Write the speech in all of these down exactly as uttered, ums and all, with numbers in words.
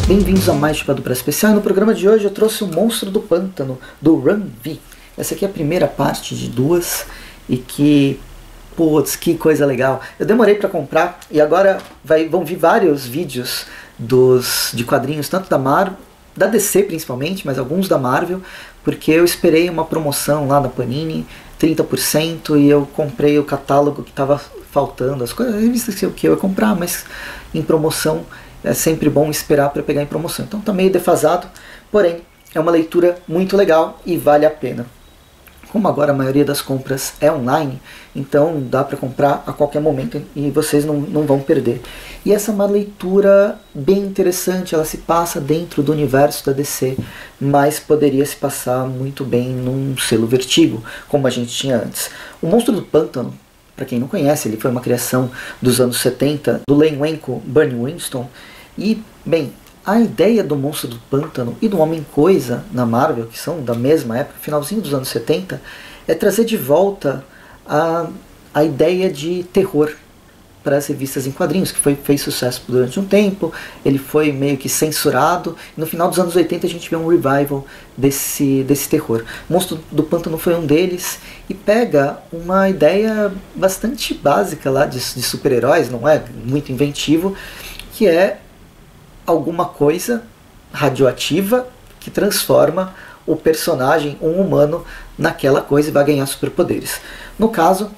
Bem-vindos a mais Chupado para Especial. No programa de hoje eu trouxe o Monstro do Pântano, do Run V. Essa aqui é a primeira parte de duas e que, putz, que coisa legal. Eu demorei para comprar e agora vai, vão vir vários vídeos dos, de quadrinhos, tanto da Marvel, da D C principalmente, mas alguns da Marvel, porque eu esperei uma promoção lá na Panini, trinta por cento, e eu comprei o catálogo que estava faltando, as coisas, revistas que eu ia comprar, mas em promoção é sempre bom esperar para pegar em promoção. Então está meio defasado, porém é uma leitura muito legal e vale a pena. Como agora a maioria das compras é online, então dá para comprar a qualquer momento e vocês não, não vão perder. E essa é uma leitura bem interessante, ela se passa dentro do universo da D C, mas poderia se passar muito bem num selo Vertigo, como a gente tinha antes. O Monstro do Pântano, para quem não conhece, ele foi uma criação dos anos setenta, do Len Wenko, Bernie Wrightson, e, bem, a ideia do Monstro do Pântano e do Homem-Coisa na Marvel, que são da mesma época, finalzinho dos anos setenta, é trazer de volta a, a ideia de terror para as revistas em quadrinhos, que foi, fez sucesso durante um tempo, ele foi meio que censurado, e no final dos anos oitenta a gente vê um revival desse, desse terror. O Monstro do Pântano foi um deles, e pega uma ideia bastante básica lá de, de super-heróis, não é muito inventivo, que é alguma coisa radioativa que transforma o personagem, um humano, naquela coisa e vai ganhar superpoderes. No caso,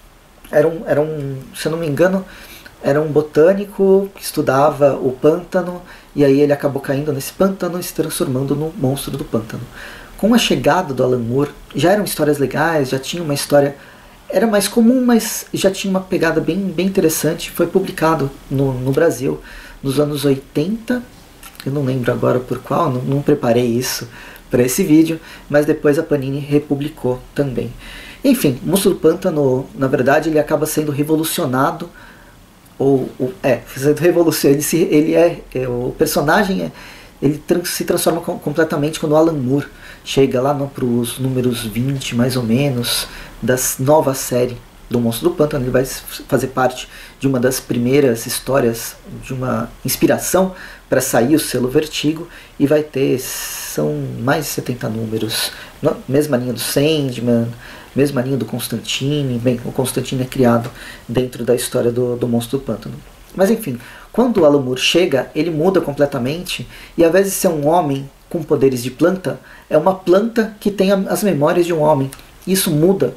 era um, era um, se eu não me engano, era um botânico que estudava o pântano, e aí ele acabou caindo nesse pântano e se transformando no Monstro do Pântano. Com a chegada do Alan Moore, já eram histórias legais, já tinha uma história, era mais comum, mas já tinha uma pegada bem, bem interessante. Foi publicado no, no Brasil nos anos oitenta, eu não lembro agora por qual, não, não preparei isso para esse vídeo, mas depois a Panini republicou também. Enfim, o Monstro do Pântano, na verdade, ele acaba sendo revolucionado, ou, ou é, sendo revolucionado, ele, se, ele é, é, o personagem, é, ele trans, se transforma com, completamente quando o Alan Moore chega lá para os números vinte, mais ou menos, da nova série do Monstro do Pântano. Ele vai fazer parte de uma das primeiras histórias, de uma inspiração para sair o selo Vertigo, e vai ter, são mais de setenta números, mesma linha do Sandman, mesma linha do Constantine. Bem, o Constantine é criado dentro da história do, do Monstro do Pântano. Mas enfim, quando o Alan Moore chega, ele muda completamente, e ao invés de ser um homem com poderes de planta, é uma planta que tem as memórias de um homem. Isso muda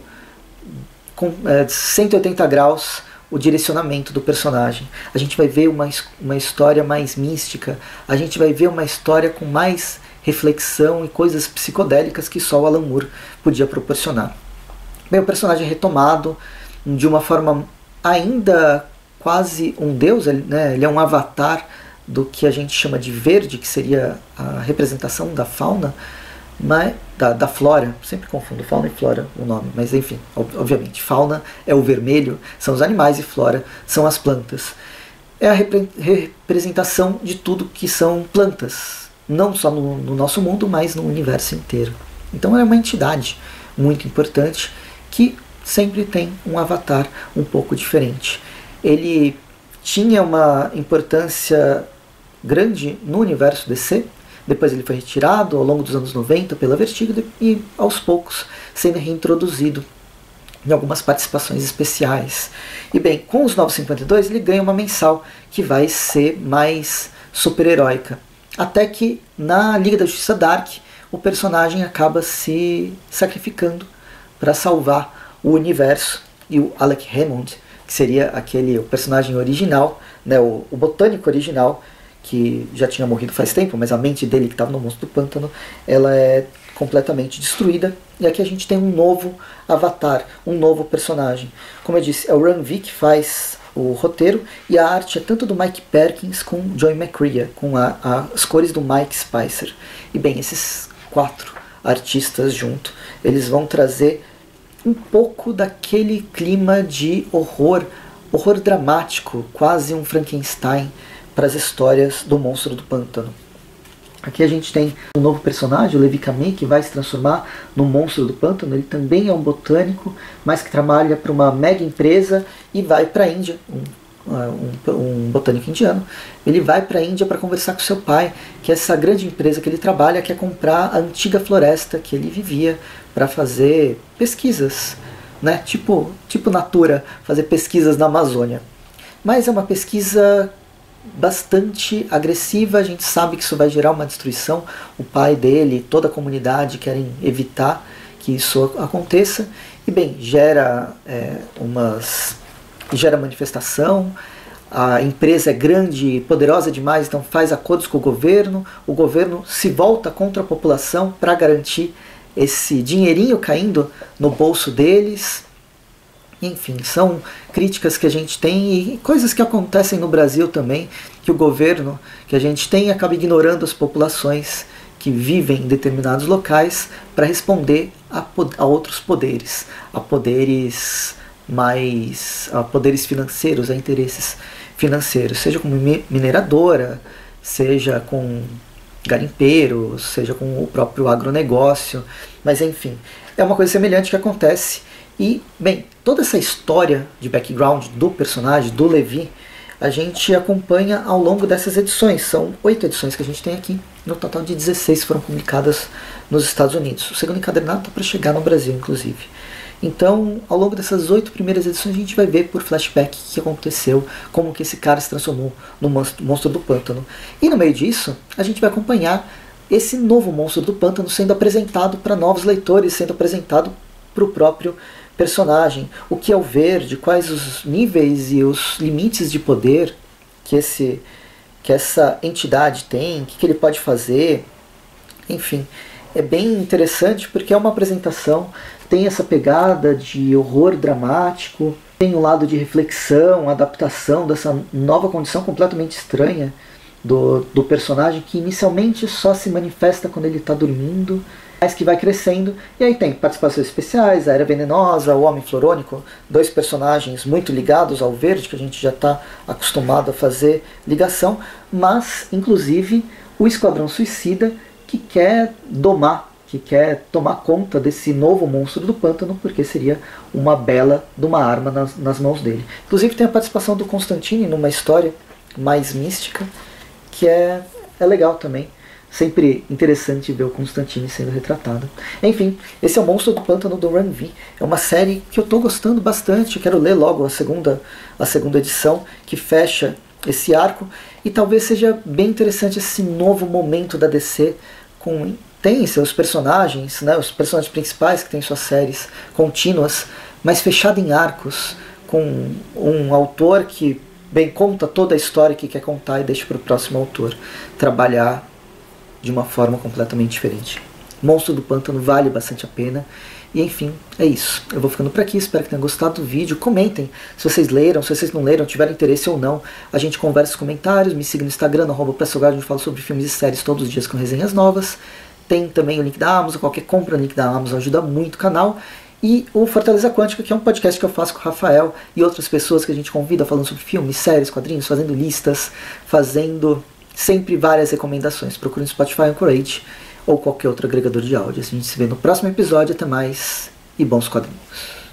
com é, cento e oitenta graus o direcionamento do personagem. A gente vai ver uma, uma história mais mística, a gente vai ver uma história com mais reflexão e coisas psicodélicas que só o Alan Moore podia proporcionar. Bem, o personagem é retomado de uma forma ainda quase um deus, ele, né, ele é um avatar do que a gente chama de verde, que seria a representação da fauna, mas, da, da flora, sempre confundo fauna e flora o nome, mas enfim, obviamente, fauna é o vermelho, são os animais, e flora são as plantas. É a repre representação de tudo que são plantas, não só no, no nosso mundo, mas no universo inteiro. Então é uma entidade muito importante que sempre tem um avatar um pouco diferente. Ele tinha uma importância grande no universo D C, depois ele foi retirado ao longo dos anos noventa pela Vertigo e aos poucos sendo reintroduzido em algumas participações especiais. E bem, com os Novos cinquenta e dois ele ganha uma mensal que vai ser mais super-heróica. Até que na Liga da Justiça Dark o personagem acaba se sacrificando para salvar o universo, e o Alec Hammond, que seria aquele o personagem original, né, o, o botânico original, que já tinha morrido faz tempo, mas a mente dele, que estava no Monstro do Pântano, ela é completamente destruída, e aqui a gente tem um novo avatar, um novo personagem. Como eu disse, é o Run V que faz o roteiro, e a arte é tanto do Mike Perkins com o Joy McCrea, com a, a, as cores do Mike Spicer. E bem, esses quatro artistas junto, eles vão trazer um pouco daquele clima de horror, horror dramático, quase um Frankenstein, para as histórias do Monstro do Pântano. Aqui a gente tem um novo personagem, o Levi Kami, que vai se transformar no Monstro do Pântano. Ele também é um botânico, mas que trabalha para uma mega empresa e vai para a Índia, um um, um botânico indiano, ele vai para a Índia para conversar com seu pai, que essa grande empresa que ele trabalha quer comprar a antiga floresta que ele vivia para fazer pesquisas, né? tipo, tipo Natura, fazer pesquisas na Amazônia. Mas é uma pesquisa bastante agressiva, a gente sabe que isso vai gerar uma destruição, o pai dele, toda a comunidade querem evitar que isso aconteça, e bem, gera é, umas gera manifestação, a empresa é grande e poderosa demais, então faz acordos com o governo, o governo se volta contra a população para garantir esse dinheirinho caindo no bolso deles. Enfim, são críticas que a gente tem e coisas que acontecem no Brasil também, que o governo que a gente tem acaba ignorando as populações que vivem em determinados locais para responder a, a outros poderes, a poderes mais a poderes financeiros, a interesses financeiros, seja com mineradora, seja com garimpeiros, seja com o próprio agronegócio, mas enfim, é uma coisa semelhante que acontece. E, bem, toda essa história de background do personagem, do Levi, a gente acompanha ao longo dessas edições. São oito edições que a gente tem aqui, no total de dezesseis foram publicadas nos Estados Unidos. O segundo encadernado está para chegar no Brasil, inclusive. Então, ao longo dessas oito primeiras edições, a gente vai ver por flashback o que aconteceu, como que esse cara se transformou no monstro do pântano. E no meio disso, a gente vai acompanhar esse novo monstro do pântano sendo apresentado para novos leitores, sendo apresentado para o próprio personagem, o que é o verde, quais os níveis e os limites de poder que, esse, que essa entidade tem, o que, que ele pode fazer, enfim, é bem interessante porque é uma apresentação, tem essa pegada de horror dramático, tem um lado de reflexão, adaptação dessa nova condição completamente estranha do, do personagem, que inicialmente só se manifesta quando ele está dormindo, mas que vai crescendo, e aí tem participações especiais, a Era Venenosa, o Homem Florônico, dois personagens muito ligados ao verde, que a gente já está acostumado a fazer ligação, mas, inclusive, o Esquadrão Suicida, que quer domar, que quer tomar conta desse novo monstro do pântano, porque seria uma bela de uma arma nas, nas mãos dele. Inclusive tem a participação do Constantine numa história mais mística, que é, é legal também. Sempre interessante ver o Constantine sendo retratado. Enfim, esse é o Monstro do Pântano do Run V. É uma série que eu estou gostando bastante. Eu quero ler logo a segunda, a segunda edição, que fecha esse arco. E talvez seja bem interessante esse novo momento da D C. Com, tem seus personagens, né, os personagens principais que têm suas séries contínuas, mas fechado em arcos, com um autor que bem conta toda a história que quer contar e deixa para o próximo autor trabalhar de uma forma completamente diferente. Monstro do Pântano vale bastante a pena. E enfim, é isso. Eu vou ficando por aqui, espero que tenham gostado do vídeo. Comentem se vocês leram, se vocês não leram, tiveram interesse ou não. A gente conversa nos comentários, me siga no Instagram, arroba Pessoal, onde eu falo sobre filmes e séries todos os dias com resenhas novas. Tem também o link da Amazon, qualquer compra no link da Amazon ajuda muito o canal. E o Fortaleza Quântica, que é um podcast que eu faço com o Rafael e outras pessoas que a gente convida falando sobre filmes, séries, quadrinhos, fazendo listas, fazendo sempre várias recomendações. Procure no Spotify, Anchorage ou qualquer outro agregador de áudio. A gente se vê no próximo episódio. Até mais e bons quadrinhos.